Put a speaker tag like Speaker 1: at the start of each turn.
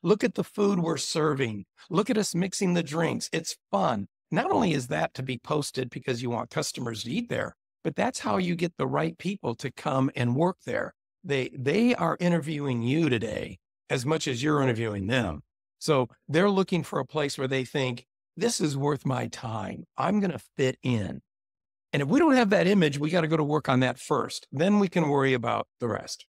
Speaker 1: Look at the food we're serving. Look at us mixing the drinks. It's fun. Not only is that to be posted because you want customers to eat there, but that's how you get the right people to come and work there. They are interviewing you today as much as you're interviewing them. So they're looking for a place where they think, this is worth my time. I'm going to fit in. And if we don't have that image, we got to go to work on that first. Then we can worry about the rest.